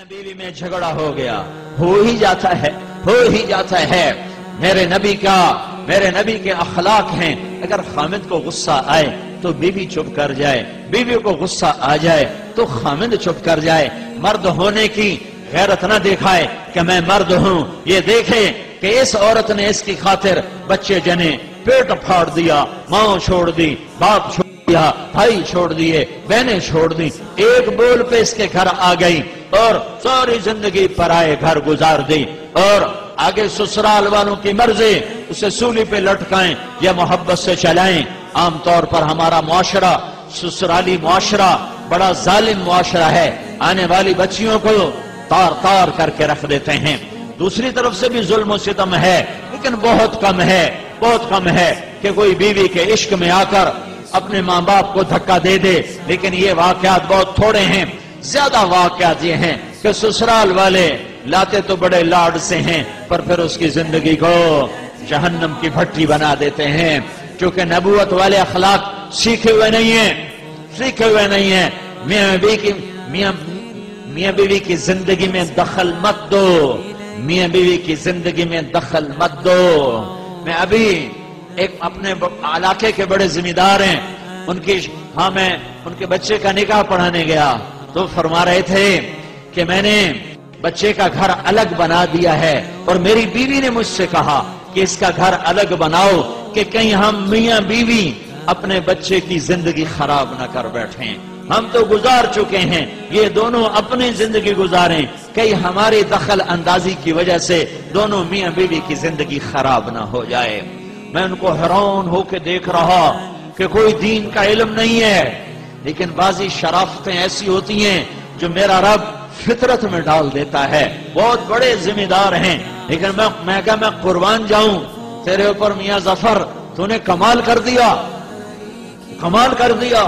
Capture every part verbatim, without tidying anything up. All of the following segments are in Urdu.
میاں بیوی میں جھگڑا ہو گیا، ہو ہی جاتا ہے ہو ہی جاتا ہے میرے نبی کا میرے نبی کے اخلاق ہیں، اگر خامد کو غصہ آئے تو بیوی چپ کر جائے، بیوی کو غصہ آ جائے تو خامد چپ کر جائے، مرد ہونے کی غیرت نہ دکھائے کہ میں مرد ہوں، یہ دیکھے کہ اس عورت نے اس کی خاطر بچے جنے، پیٹ پھاڑ دیا، ماں چھوڑ دی، باپ چھوڑ دیا، بھائی چھوڑ دیے، بہنیں چھوڑ دی، ایک بول پہ اس کے گھر آ گئی اور ساری زندگی پرائے گھر گزار دی، اور آگے سسرال والوں کی مرضی اسے سولی پہ لٹکائیں یا محبت سے چلائیں۔ عام طور پر ہمارا معاشرہ سسرالی معاشرہ بڑا ظالم معاشرہ ہے، آنے والی بچیوں کو تار تار کر کے رکھ دیتے ہیں۔ دوسری طرف سے بھی ظلم و ستم ہے، لیکن بہت کم ہے بہت کم ہے کہ کوئی بیوی کے عشق میں آ کر اپنے ماں باپ کو دھکا دے دے، لیکن یہ واقعات بہت تھوڑے ہیں۔ زیادہ واقعات یہ ہیں کہ سسرال والے لاتے تو بڑے لاڈ سے ہیں پر پھر اس کی زندگی کو جہنم کی بھٹی بنا دیتے ہیں، کیونکہ نبوت والے اخلاق سیکھے ہوئے نہیں ہیں سیکھے ہوئے نہیں ہیں میاں بیوی کی میاں میاں بیوی کی زندگی میں دخل مت دو میاں بیوی کی زندگی میں دخل مت دو۔ میں ابھی ایک اپنے علاقے کے بڑے ذمہ دار ہیں، ان کی ہاں میں ان کے بچے کا نکاح پڑھانے گیا تو فرما رہے تھے کہ میں نے بچے کا گھر الگ بنا دیا ہے، اور میری بیوی نے مجھ سے کہا کہ اس کا گھر الگ بناؤ کہ کہیں ہم میاں بیوی اپنے بچے کی زندگی خراب نہ کر بیٹھیں۔ ہم تو گزار چکے ہیں، یہ دونوں اپنی زندگی گزاریں، کہیں ہماری دخل اندازی کی وجہ سے دونوں میاں بیوی کی زندگی خراب نہ ہو جائے۔ میں ان کو حیران ہو کے دیکھ رہا کہ کوئی دین کا علم نہیں ہے، لیکن بعضی شرافتیں ایسی ہوتی ہیں جو میرا رب فطرت میں ڈال دیتا ہے۔ بہت بڑے ذمہ دار ہیں، لیکن میں میں کہا میں قربان جاؤں تیرے اوپر میاں ظفر، تو نے کمال کر دیا کمال کر دیا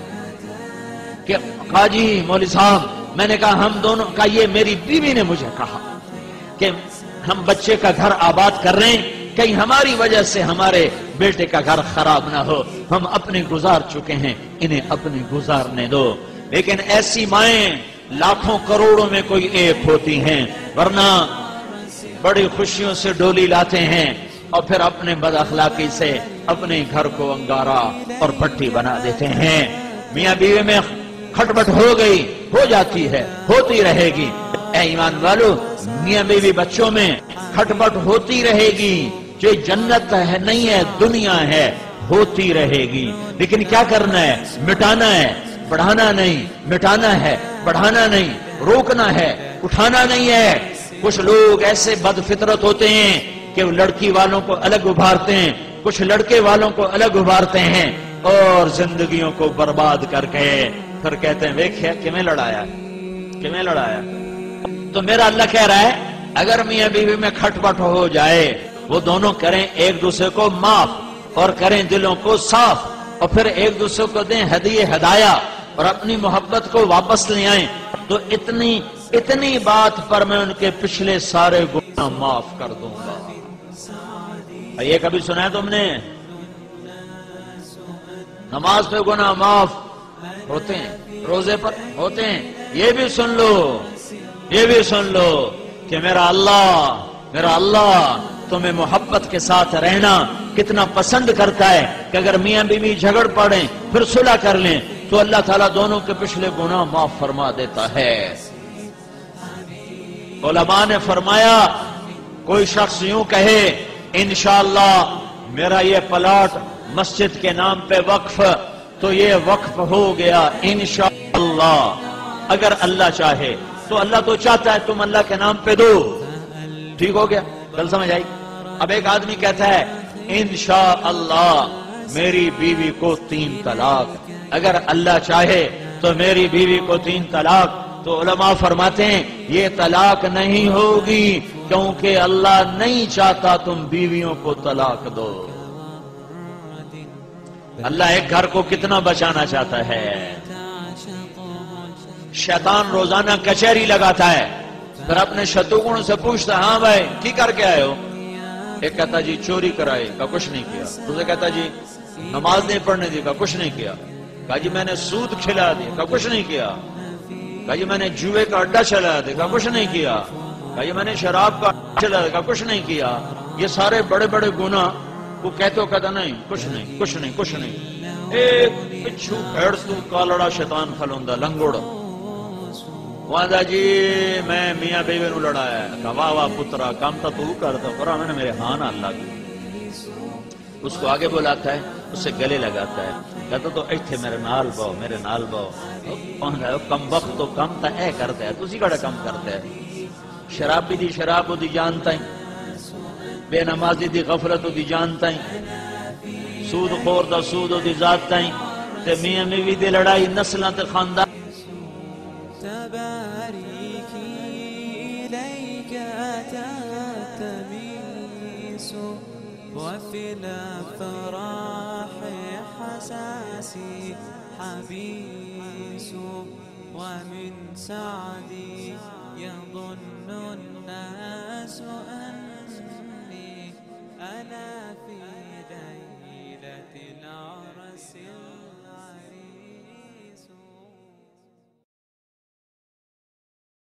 کہ قاضی مولوی صاحب، میں نے کہا ہم دونوں کا، یہ میری بیوی نے مجھے کہا کہ ہم بچے کا گھر آباد کر رہے ہیں، کہیں ہماری وجہ سے ہمارے بیٹے کا گھر خراب نہ ہو، ہم اپنے گزار چکے ہیں، انہیں اپنے گزارنے دو۔ لیکن ایسی مائیں لاکھوں کروڑوں میں کوئی ایک ہوتی ہیں، ورنہ بڑی خوشیوں سے ڈولی لاتے ہیں اور پھر اپنے بد اخلاقی سے اپنے گھر کو انگارا اور پٹی بنا دیتے ہیں۔ میاں بیوی میں کھٹپٹ ہو گئی، ہو جاتی ہے، ہوتی رہے گی۔ اے ایمان والو، میاں بیوی بچوں میں کھٹپٹ ہوتی رہے گی، جو جنت ہے نہیں ہے، دنیا ہے، ہوتی رہے گی۔ لیکن کیا کرنا ہے؟ مٹانا ہے، بڑھانا نہیں، مٹانا ہے، بڑھانا نہیں، روکنا ہے، اٹھانا نہیں ہے۔ کچھ لوگ ایسے بد فطرت ہوتے ہیں کہ وہ لڑکی والوں کو الگ ابھارتے ہیں، کچھ لڑکے والوں کو الگ ابھارتے ہیں، اور زندگیوں کو برباد کر کے پھر کہتے ہیں ویکھیا کیویں لڑایا کیویں لڑایا۔ تو میرا اللہ کہہ رہا ہے اگر میاں بیوی میں کھٹپٹ ہو جائے، وہ دونوں کریں ایک دوسرے کو معاف اور کریں دلوں کو صاف، اور پھر ایک دوسرے کو دیں ہدیے ہدایہ اور اپنی محبت کو واپس لے آئیں، تو اتنی اتنی بات پر میں ان کے پچھلے سارے گناہ معاف کر دوں گا۔ یہ کبھی سنا ہے تم نے؟ نماز پہ گناہ معاف ہوتے ہیں، روزے پر ہوتے ہیں۔ یہ بھی سن لو یہ بھی سن لو کہ میرا اللہ میرا اللہ تمہیں محبت کے ساتھ رہنا کتنا پسند کرتا ہے کہ اگر میاں بیوی جھگڑ پڑیں پھر صلح کر لیں تو اللہ تعالیٰ دونوں کے پچھلے گناہ معاف فرما دیتا ہے۔ علماء نے فرمایا کوئی شخص یوں کہے انشاءاللہ میرا یہ پلاٹ مسجد کے نام پہ وقف، تو یہ وقف ہو گیا انشاءاللہ، اگر اللہ چاہے تو۔ اللہ تو چاہتا ہے تم اللہ کے نام پہ دو، ٹھیک ہو گیا، کل سمجھ آئی۔ اب ایک آدمی کہتا ہے انشاءاللہ میری بیوی کو تین طلاق، اگر اللہ چاہے تو میری بیوی کو تین طلاق، تو علماء فرماتے ہیں یہ طلاق نہیں ہوگی، کیونکہ اللہ نہیں چاہتا تم بیویوں کو طلاق دو۔ اللہ ایک گھر کو کتنا بچانا چاہتا ہے۔ شیطان روزانہ کچہری لگاتا ہے، پھر اپنے شتروگنوں سے پوچھتا ہے ہاں بھائی کی کر کے آئے ہو؟ ایک کہتا جی چوری کرائی، کا کچھ نہیں کیا۔ دوسرے کہتا جی نماز نہیں پڑھنے دی، کا کچھ نہیں کیا۔ کہا جی میں نے سود کھلا دی، کا کچھ نہیں کیا۔ کہا یہ میں نے جوئے کا اڈا چلایا، دیکھا کچھ نہیں کیا۔ کہا یہ میں نے شراب کا اڈا چلایا، دیکھا کچھ نہیں کیا۔ یہ سارے بڑے بڑے گناہ وہ کہتے ہو کہتا نہیں کچھ نہیں کچھ نہیں کچھ نہیں۔ ایک پچھو پھیڑ تو کالڑا شیطان کھلوندا لنگوڑ وہاں جی میں میاں بیوی نو لڑایا ہے۔ کہا واہ واہ پترا کام تا تو کرتا پرا میں نے میرے ہاں اللہ کی۔ اس کو آگے بلاتا ہے، اس سے گلے لگاتا ہے، کہتا تو ایتھے میرے نال باؤ میرے نال باؤ۔ کم وقت تو کم تا اے کرتا ہے، تسی کڑا کم کرتا ہے۔ شرابی دی شراب دی جانتا ہے، بے نمازی دی غفلت دی جانتا ہے، سود خور دا سود دی ذات ہے، تے میاں میوی دی لڑائی نسلاں تے خاندان۔ تباريكي إليك أتت تميس وفي الأفراح حساسي حبيس ومن سعدي يظن